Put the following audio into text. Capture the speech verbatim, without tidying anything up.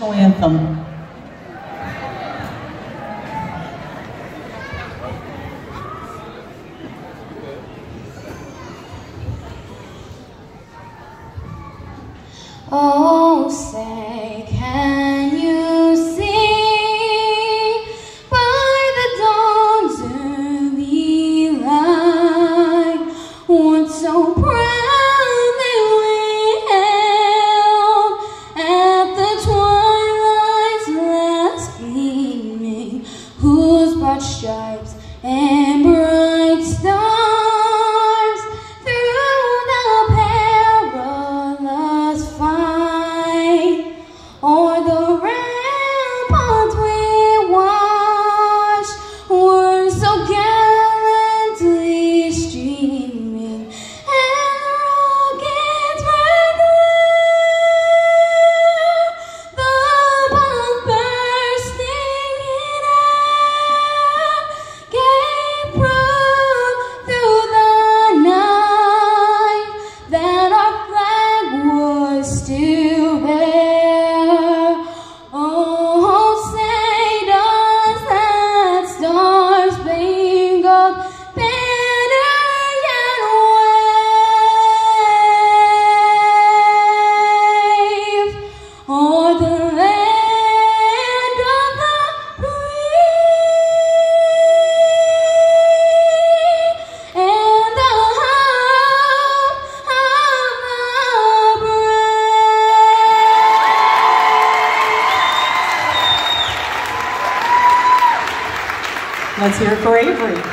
Anthem. Oh, say, can you see by the dawn's early light what so proudly we hailed at the twilight's last gleaming, whose broad stripes and bright stars through the perilous fight o'er the ramparts we watched were so gallantly streaming, and the rockets were clear, the bombs bursting in air gave proof through the night that our flag was still there. Oh, say does that star-spangled banner yet wave o'er the land of the free and the home of the brave? Let's hear it for Avery.